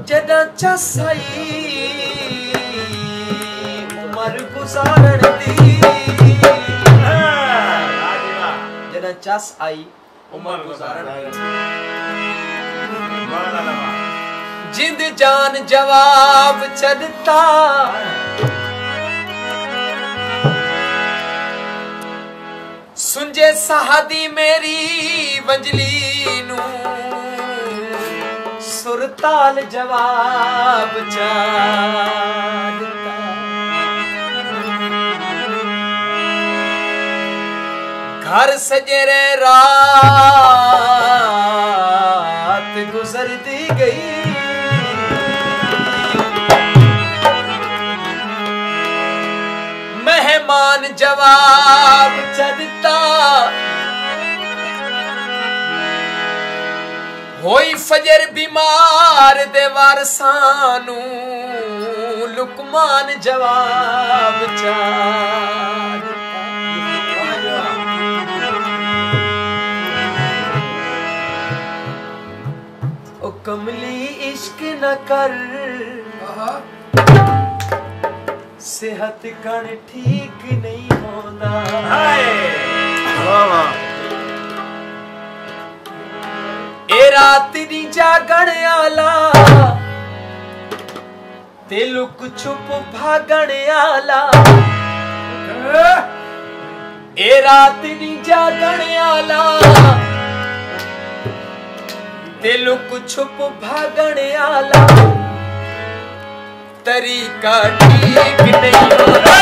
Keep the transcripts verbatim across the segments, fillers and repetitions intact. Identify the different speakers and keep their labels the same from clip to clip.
Speaker 1: जदा चसाई उमर गुजारन दी जदा चस आई उमर गुजारन जिंद जान जवाब चलता सुंजे सहादी मेरी वंजली नू सुरताल जवाब चलता घर सजेरे रात गुजरती गई मेहमान जवाब चलता होई फजर बीमार दे वारसानू लुकमान जवाब चलता ओ कमली इश्क न कर सेहत कण ठीक नहीं होंदा ए रात दी जागण आला ते लुक छुप भागण आला ए रात दी जागण आला ते लुक छुप भागण आला तरीका ठीक नहीं होता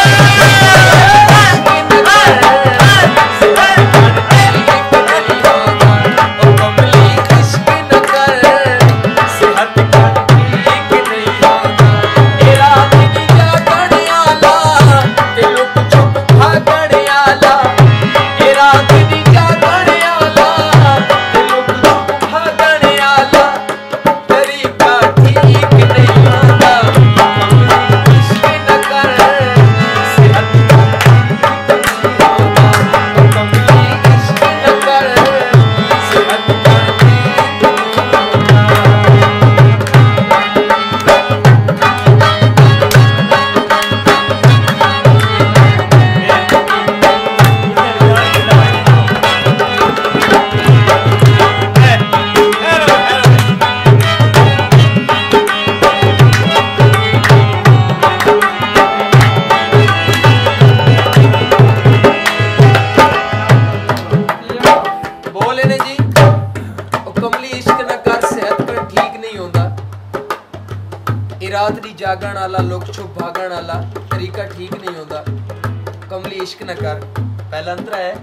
Speaker 1: रात दी जागण आला लोग छुप भागण आला तरीका ठीक नहीं होता कमली इश्क न कर पहला अंतरा है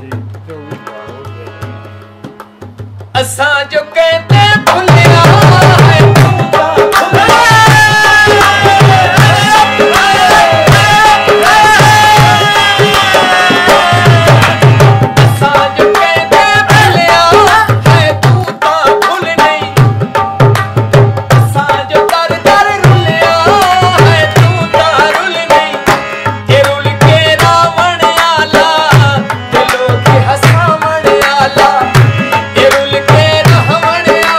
Speaker 1: असा जो कहते भुलिया है
Speaker 2: रुल के रहवण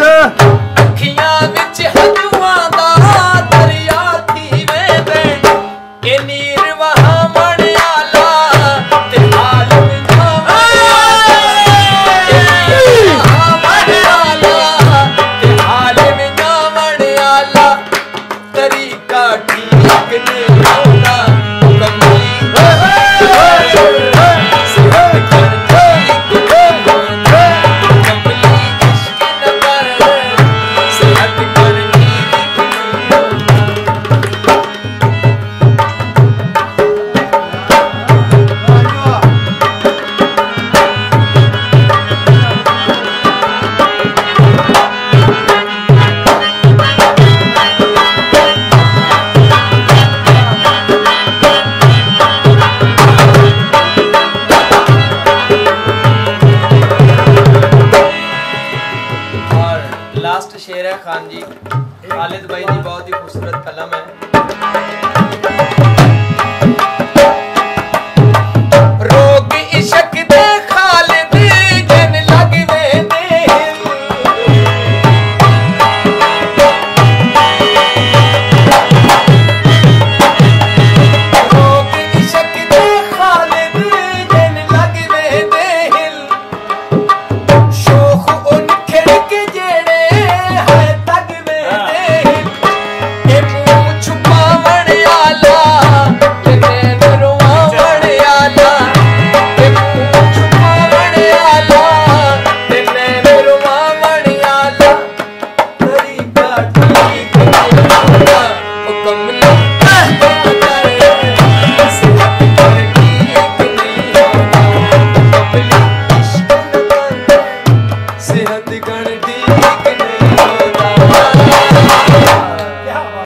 Speaker 1: अखियां विच हदुआं दा दरिया थी वेंदे ए नीर वहा मण आला ते आलम तरीका ठीक नहीं होता कमली सेहत कर ठीक होता कमली इश्क न कर सेहत कर लास्ट शेर है खान जी खालिद भाई जी बहुत ही खूबसूरत कलम है। रोग इश्क दे खालिद जन लग वेंदे रोग इश्क दे खालिद जन लग वेंदे शोख उन खिड़क जेड़े God.